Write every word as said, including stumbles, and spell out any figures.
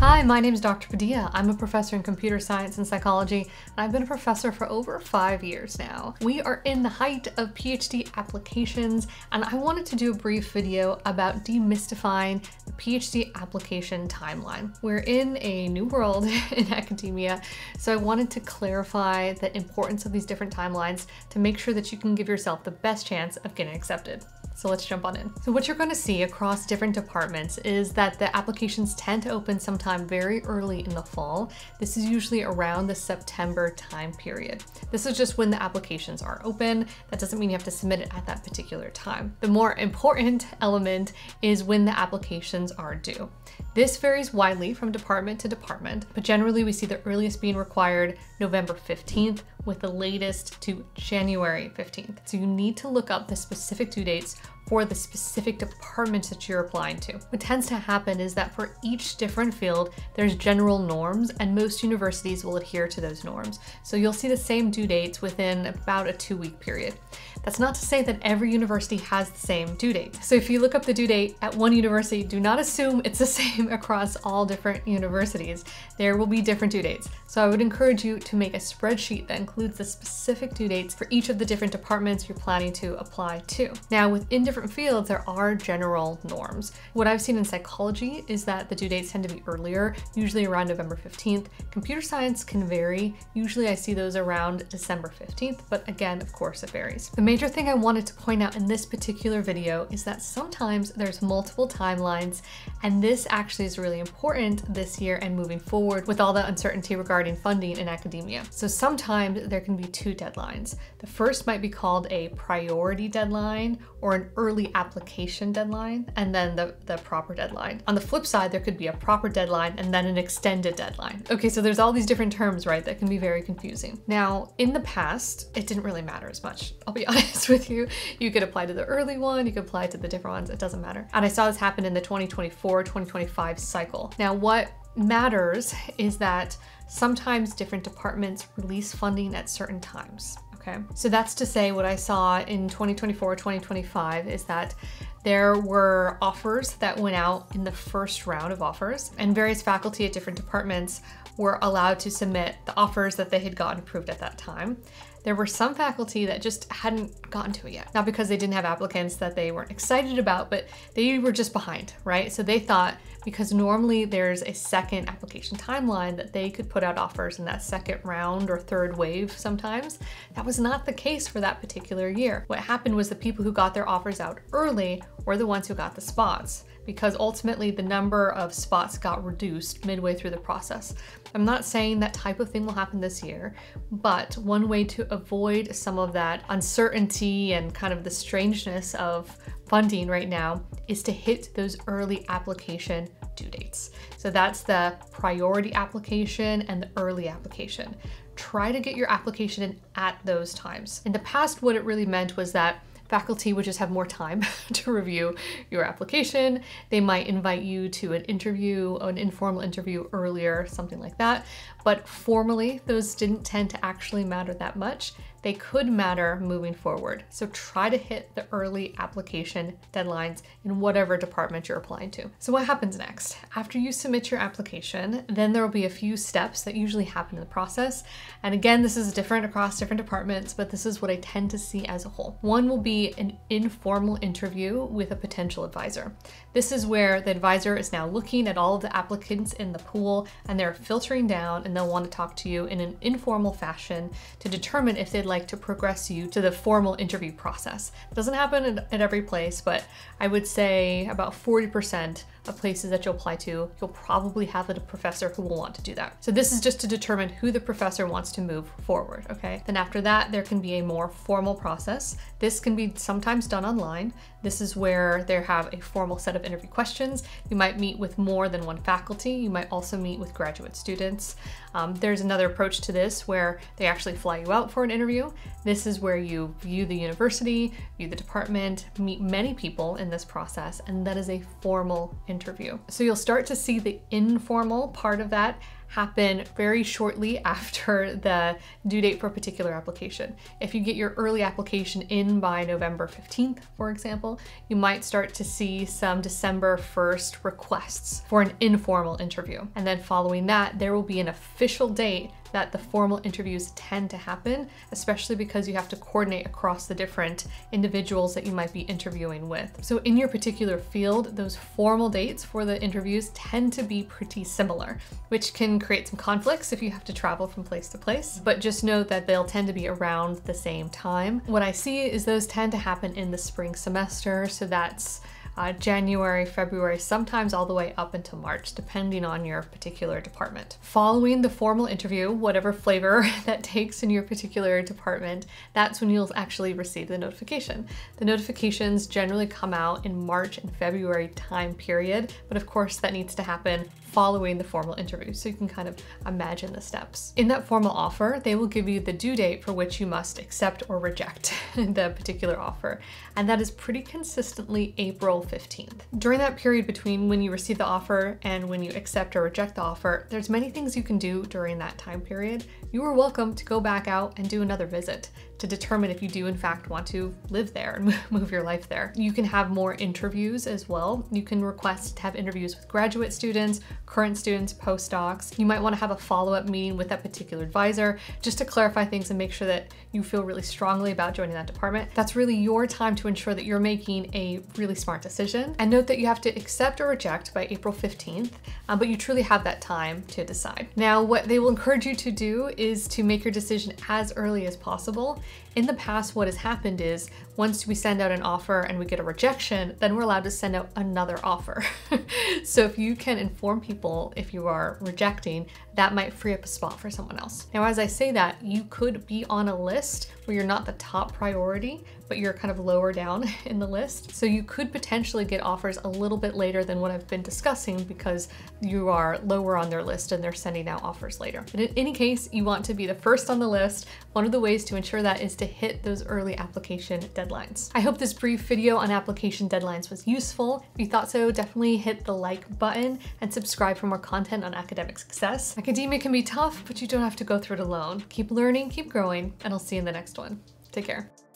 Hi, my name is Doctor Padilla. I'm a professor in computer science and psychology, and I've been a professor for over five years now. We are in the height of PhD applications, and I wanted to do a brief video about demystifying the PhD application timeline. We're in a new world in academia, so I wanted to clarify the importance of these different timelines to make sure that you can give yourself the best chance of getting accepted. So let's jump on in. So what you're going to see across different departments is that the applications tend to open sometime very early in the fall. This is usually around the September time period. This is just when the applications are open. That doesn't mean you have to submit it at that particular time. The more important element is when the applications are due. This varies widely from department to department, but generally we see the earliest being required November fifteenth with the latest to January fifteenth. So you need to look up the specific due dates for the specific departments that you're applying to. What tends to happen is that for each different field, there's general norms, and most universities will adhere to those norms. So you'll see the same due dates within about a two week period. That's not to say that every university has the same due date. So if you look up the due date at one university, do not assume it's the same across all different universities. There will be different due dates. So I would encourage you to make a spreadsheet that includes the specific due dates for each of the different departments you're planning to apply to. Now, within different fields, there are general norms. What I've seen in psychology is that the due dates tend to be earlier, usually around November fifteenth. Computer science can vary. Usually I see those around December fifteenth, but again, of course, it varies. The major thing I wanted to point out in this particular video is that sometimes there's multiple timelines, and this actually is really important this year and moving forward with all the uncertainty regarding funding in academia. So sometimes there can be two deadlines. The first might be called a priority deadline or an early application deadline, and then the, the proper deadline. On the flip side, there could be a proper deadline and then an extended deadline. Okay, so there's all these different terms, right, that can be very confusing. Now, in the past, it didn't really matter as much. I'll be honest with you. You could apply to the early one, you could apply to the different ones, it doesn't matter. And I saw this happen in the twenty twenty-four twenty twenty-five cycle. Now, what matters is that sometimes different departments release funding at certain times. Okay, so that's to say what I saw in twenty twenty-four twenty twenty-five is that there were offers that went out in the first round of offers, and various faculty at different departments were allowed to submit the offers that they had gotten approved at that time. There were some faculty that just hadn't gotten to it yet. Not because they didn't have applicants that they weren't excited about, but they were just behind, right? So they thought, because normally there's a second application timeline, that they could put out offers in that second round or third wave sometimes. That was not the case for that particular year. What happened was the people who got their offers out early were the ones who got the spots, because ultimately the number of spots got reduced midway through the process. I'm not saying that type of thing will happen this year, but one way to avoid some of that uncertainty and kind of the strangeness of funding right now is to hit those early application due dates. So that's the priority application and the early application. Try to get your application in at those times. In the past, what it really meant was that faculty would just have more time to review your application. They might invite you to an interview, an informal interview earlier, something like that. But formally, those didn't tend to actually matter that much. They could matter moving forward. So try to hit the early application deadlines in whatever department you're applying to. So what happens next? After you submit your application, then there will be a few steps that usually happen in the process. And again, this is different across different departments, but this is what I tend to see as a whole. One will be an informal interview with a potential advisor. This is where the advisor is now looking at all of the applicants in the pool, and they're filtering down, and they'll want to talk to you in an informal fashion to determine if they'd like to progress you to the formal interview process. It doesn't happen at, at every place, but I would say about forty percent of places that you'll apply to, you'll probably have a professor who will want to do that. So this is just to determine who the professor wants to move forward, okay? Then after that, there can be a more formal process. This can be sometimes done online. This is where they have a formal set of interview questions. You might meet with more than one faculty. You might also meet with graduate students. Um, there's another approach to this where they actually fly you out for an interview. This is where you view the university, view the department, meet many people in this process, and that is a formal interview. So you'll start to see the informal part of that happen very shortly after the due date for a particular application. If you get your early application in by November fifteenth, for example, you might start to see some December first requests for an informal interview. And then following that, there will be an official date that the formal interviews tend to happen, especially because you have to coordinate across the different individuals that you might be interviewing with. So in your particular field, those formal dates for the interviews tend to be pretty similar, which can create some conflicts if you have to travel from place to place, but just know that they'll tend to be around the same time. What I see is those tend to happen in the spring semester, so that's Uh, January, February, sometimes all the way up until March, depending on your particular department. Following the formal interview, whatever flavor that takes in your particular department, that's when you'll actually receive the notification. The notifications generally come out in March and February time period, but of course that needs to happen following the formal interview, so you can kind of imagine the steps. In that formal offer, they will give you the due date for which you must accept or reject the particular offer, and that is pretty consistently April fifteenth. During that period between when you receive the offer and when you accept or reject the offer, there's many things you can do during that time period. You are welcome to go back out and do another visit to determine if you do in fact want to live there and move your life there. You can have more interviews as well. You can request to have interviews with graduate students, current students, postdocs. You might want to have a follow-up meeting with that particular advisor just to clarify things and make sure that you feel really strongly about joining that department. That's really your time to ensure that you're making a really smart decision. And note that you have to accept or reject by April fifteenth, uh, but you truly have that time to decide. Now, what they will encourage you to do is to make your decision as early as possible. In the past, what has happened is once we send out an offer and we get a rejection, then we're allowed to send out another offer. So if you can inform people if you are rejecting, that might free up a spot for someone else. Now, as I say that, you could be on a list where you're not the top priority, but you're kind of lower down in the list. So you could potentially get offers a little bit later than what I've been discussing because you are lower on their list and they're sending out offers later. But in any case, you want to be the first on the list. One of the ways to ensure that is to hit those early application deadlines. I hope this brief video on application deadlines was useful. If you thought so, definitely hit the like button and subscribe for more content on academic success. Academia can be tough, but you don't have to go through it alone. Keep learning, keep growing, and I'll see you in the next one. Take care.